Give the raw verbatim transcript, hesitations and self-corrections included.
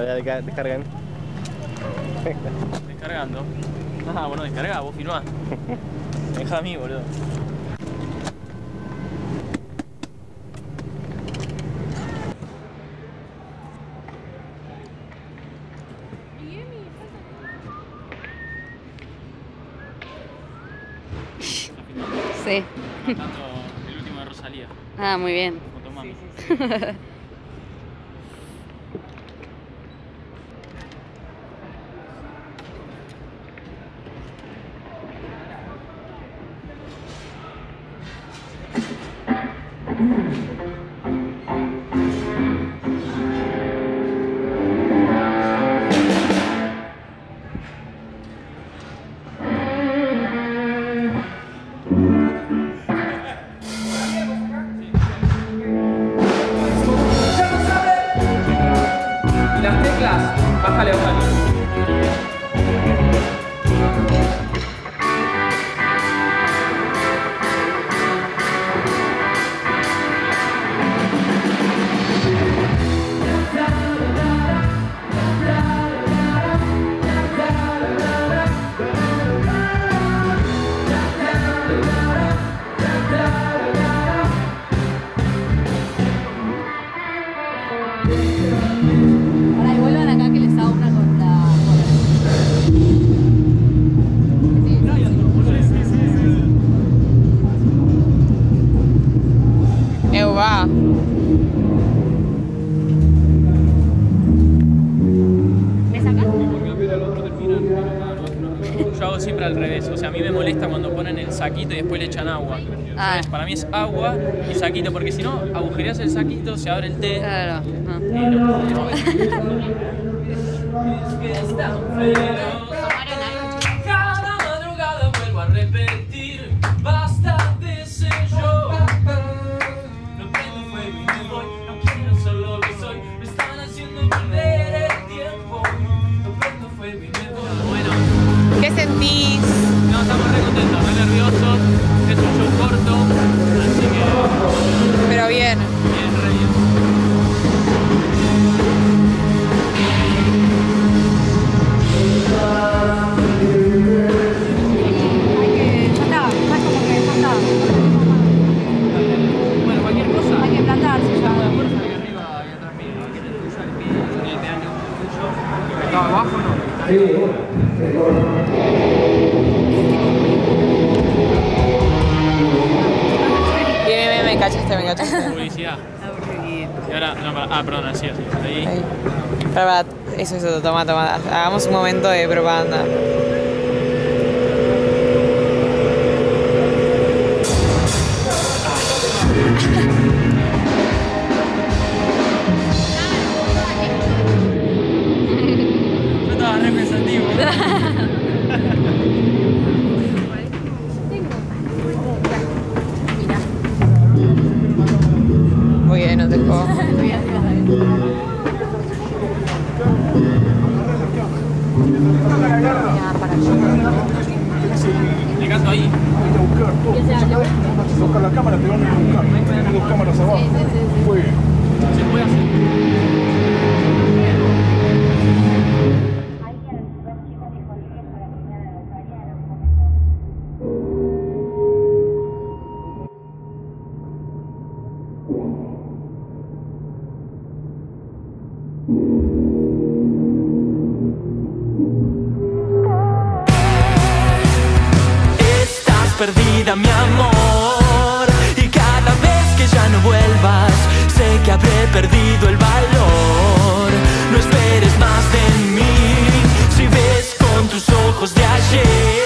ya descargan. Descargando. Ah, bueno, descarga, vos filmás. Me deja a mí, boludo. Sí. Cantando el último de Rosalía. Ah, muy bien. Motomami. Sí, sí, sí. Las teclas, bájale, bájale. Ahora y vuelvan acá que les hago una con la Euba. ¿Me sacas? Yo hago siempre al revés, o sea, a mí me molesta cuando ponen el saquito y después le echan agua. Ah. Entonces, para mí es agua y saquito, porque si no, agujereas el saquito, se abre el té. Claro. No. Y no, cada madrugada vuelvo a repetir, basta de ese yo. No prendo fuego y me voy, no quiero ser lo que soy, me están haciendo perder el tiempo. No prendo fuego y me voy. Bueno, ¿Qué sentís? no, estamos re contentos, re nerviosos, es un show corto, así que Pero bien. bien, re bien. Hay que. Ya está, ya es como que ya está. Bueno, cualquier cosa. Hay que plantarse ya. Ahí arriba y atrás mío, aquí en el tuyo, el mío, este año tuyo. ¿Estaba abajo o no? Bien, bien, me cachaste, me cachaste. Publicidad. Y ahora, no, para, ah, perdón, así, así. Ahí. Ahí. Para, para, eso, eso, toma, toma. Hagamos un momento de propaganda. Yo estaba re pensativo. Muy bien, no te puedo. Le canto ahí. Buscar la cámara, te van a buscar. Hay dos cámaras abajo. Muy bien. Se puede hacer. Estás perdida, mi amor, y cada vez que ya no vuelvas, sé que habré perdido el valor. No esperes más de mí, si ves con tus ojos de ayer